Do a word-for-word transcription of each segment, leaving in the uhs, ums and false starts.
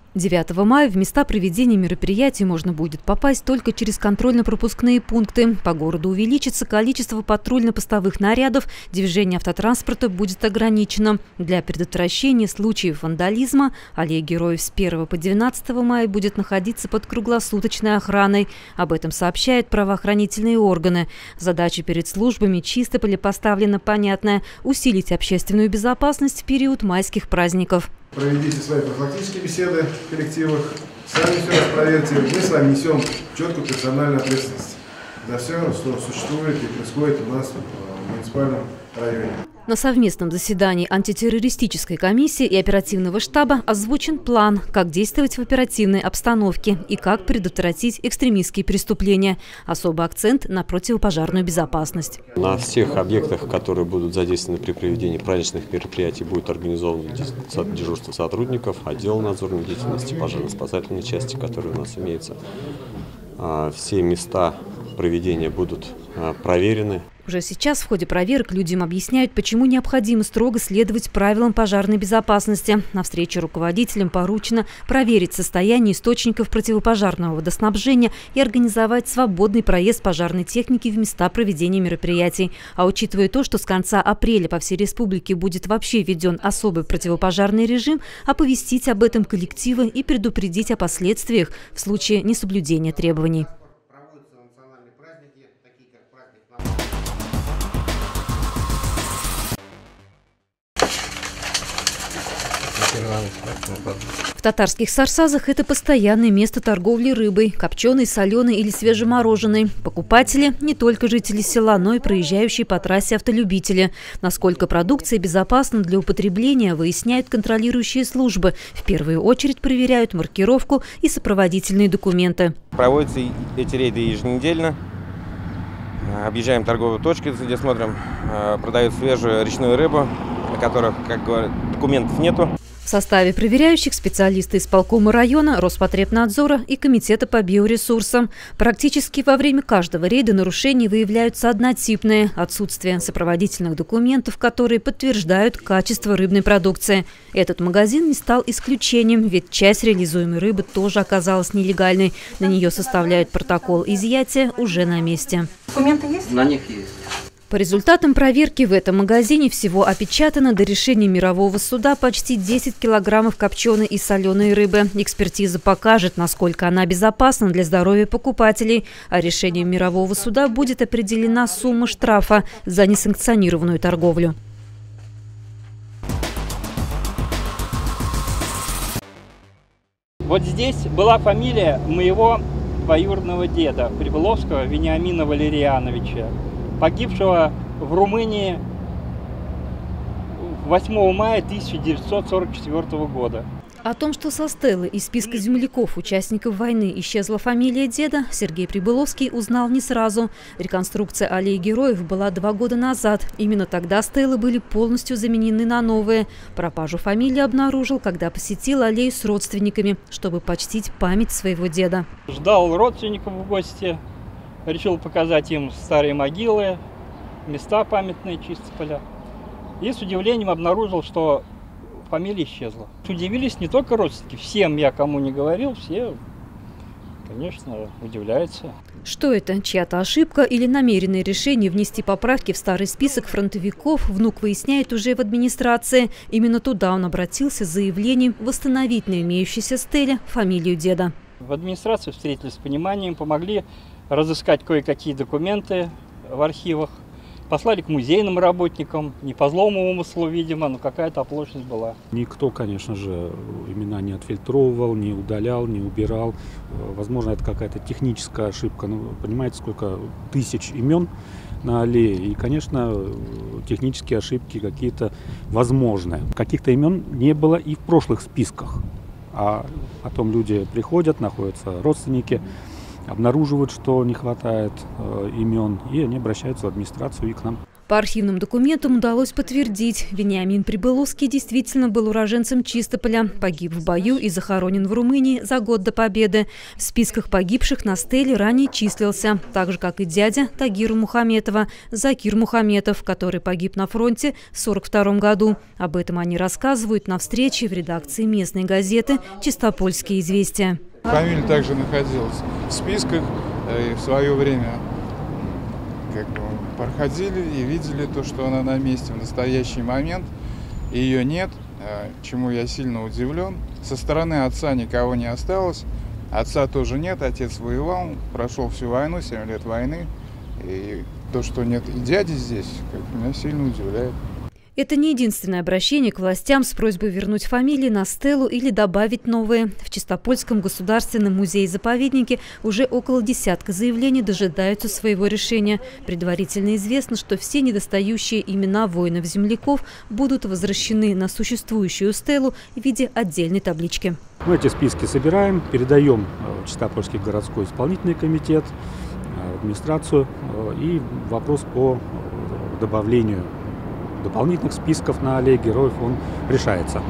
девятого мая в места проведения мероприятий можно будет попасть только через контрольно-пропускные пункты. По городу увеличится количество патрульно-постовых нарядов, движение автотранспорта будет ограничено. Для предотвращения случаев вандализма аллея Героев с первого по двенадцатое мая будет находиться под круглосуточной охраной. Об этом сообщают правоохранительные органы. Задача перед службами Чистополя поставлена понятная – усилить общественную безопасность в период майских праздников. Проведите свои профилактические беседы в коллективах, сами все раз проверьте. Мы с вами несем четкую персональную ответственность за все, что существует и происходит у нас в муниципальном районе. На совместном заседании антитеррористической комиссии и оперативного штаба озвучен план, как действовать в оперативной обстановке и как предотвратить экстремистские преступления. Особый акцент на противопожарную безопасность. На всех объектах, которые будут задействованы при проведении праздничных мероприятий, будет организовано дежурство сотрудников, отдела надзорной деятельности, пожарно-спасательной части, которые у нас имеются. Все места проведения будут проверены. Уже сейчас в ходе проверок людям объясняют, почему необходимо строго следовать правилам пожарной безопасности. На встрече руководителям поручено проверить состояние источников противопожарного водоснабжения и организовать свободный проезд пожарной техники в места проведения мероприятий. А учитывая то, что с конца апреля по всей республике будет вообще введен особый противопожарный режим, оповестить об этом коллективы и предупредить о последствиях в случае несоблюдения требований. В татарских Сарсазах это постоянное место торговли рыбой, копченой, соленой или свежемороженой. Покупатели – не только жители села, но и проезжающие по трассе автолюбители. Насколько продукция безопасна для употребления, выясняют контролирующие службы. В первую очередь проверяют маркировку и сопроводительные документы. Проводятся эти рейды еженедельно. Объезжаем торговые точки, где смотрим, продают свежую речную рыбу, на которых, как говорят, документов нету. В составе проверяющих специалисты исполкома района, Роспотребнадзора и Комитета по биоресурсам. Практически во время каждого рейда нарушений выявляются однотипные – отсутствие сопроводительных документов, которые подтверждают качество рыбной продукции. Этот магазин не стал исключением, ведь часть реализуемой рыбы тоже оказалась нелегальной. На нее составляют протокол изъятия уже на месте. Документы есть? На них есть. По результатам проверки в этом магазине всего опечатано до решения мирового суда почти десять килограммов копченой и соленой рыбы. Экспертиза покажет, насколько она безопасна для здоровья покупателей. А решением мирового суда будет определена сумма штрафа за несанкционированную торговлю. Вот здесь была фамилия моего двоюродного деда, Прибыловского Вениамина Валериановича, погибшего в Румынии восьмого мая тысяча девятьсот сорок четвёртого года. О том, что со стелы из списка земляков участников войны исчезла фамилия деда, Сергей Прибыловский узнал не сразу. Реконструкция аллеи Героев была два года назад. Именно тогда стелы были полностью заменены на новые. Пропажу фамилии обнаружил, когда посетил аллею с родственниками, чтобы почтить память своего деда. Ждал родственников в гости. Решил показать им старые могилы, места памятные Чистополя. И с удивлением обнаружил, что фамилия исчезла. Удивились не только родственники, всем я кому не говорил, все, конечно, удивляются. Что это? Чья-то ошибка или намеренное решение внести поправки в старый список фронтовиков, внук выясняет уже в администрации. Именно туда он обратился с заявлением восстановить на имеющейся стеле фамилию деда. В администрации встретились с пониманием, помогли разыскать кое-какие документы в архивах. Послали к музейным работникам, не по злому умыслу, видимо, но какая-то оплошность была. Никто, конечно же, имена не отфильтровывал, не удалял, не убирал. Возможно, это какая-то техническая ошибка. Ну, понимаете, сколько тысяч имен на аллее. И, конечно, технические ошибки какие-то возможны. Каких-то имен не было и в прошлых списках. А потом люди приходят, находятся родственники, обнаруживают, что не хватает э, имен, и они обращаются в администрацию и к нам. По архивным документам удалось подтвердить, Вениамин Прибыловский действительно был уроженцем Чистополя, погиб в бою и захоронен в Румынии за год до победы. В списках погибших на стеле ранее числился, так же как и дядя Тагира Мухаметова, Закир Мухаметов, который погиб на фронте в сорок втором году. Об этом они рассказывают на встрече в редакции местной газеты «Чистопольские известия». Фамилия также находилась в списках, и в свое время как бы проходили и видели то, что она на месте в настоящий момент. Ее нет, чему я сильно удивлен. Со стороны отца никого не осталось. Отца тоже нет, отец воевал, прошел всю войну, семь лет войны. И то, что нет и дяди здесь, как меня сильно удивляет. Это не единственное обращение к властям с просьбой вернуть фамилии на стелу или добавить новые. В Чистопольском государственном музее-заповеднике уже около десятка заявлений дожидаются своего решения. Предварительно известно, что все недостающие имена воинов-земляков будут возвращены на существующую стелу в виде отдельной таблички. Мы эти списки собираем, передаем в Чистопольский городской исполнительный комитет, в администрацию, и вопрос по добавлению дополнительных списков на аллее героев он решается.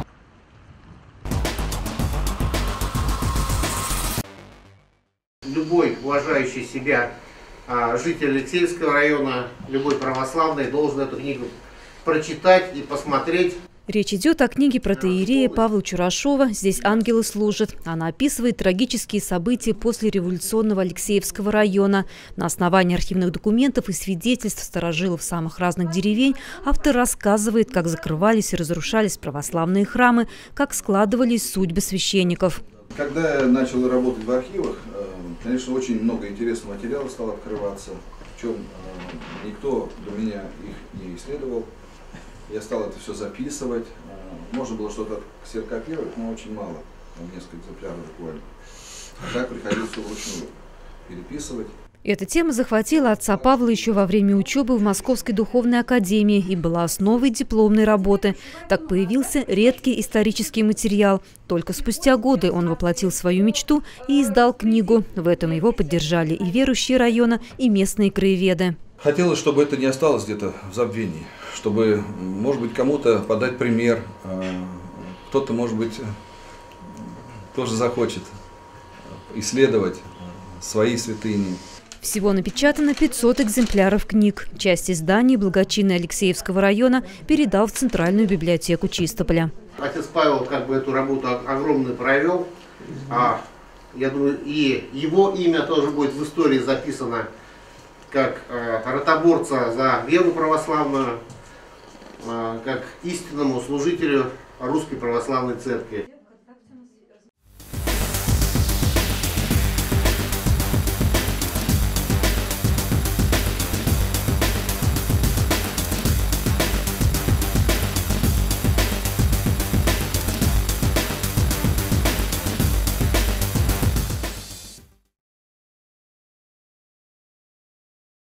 Любой уважающий себя житель Алексеевского района, любой православный должен эту книгу прочитать и посмотреть. Речь идет о книге протоиерея Павла Чурашова «Здесь ангелы служат». Она описывает трагические события после революционного Алексеевского района. На основании архивных документов и свидетельств старожилов самых разных деревень автор рассказывает, как закрывались и разрушались православные храмы, как складывались судьбы священников. Когда я начал работать в архивах, конечно, очень много интересного материала стало открываться, причем никто до меня их не исследовал. Я стал это все записывать. Можно было что-то ксерокопировать, но очень мало. Несколько экземпляров буквально. А так приходилось все вручную переписывать. Эта тема захватила отца Павла еще во время учебы в Московской духовной академии и была основой дипломной работы. Так появился редкий исторический материал. Только спустя годы он воплотил свою мечту и издал книгу. В этом его поддержали и верующие района, и местные краеведы. Хотелось, чтобы это не осталось где-то в забвении, чтобы, может быть, кому-то подать пример, кто-то, может быть, тоже захочет исследовать свои святыни. Всего напечатано пятьсот экземпляров книг. Часть изданий благочинный Алексеевского района передал в Центральную библиотеку Чистополя. Отец Павел как бы эту работу огромную провел. А, я думаю, и его имя тоже будет в истории записано как э, ротоборца за веру православную, э, как истинному служителю Русской Православной Церкви.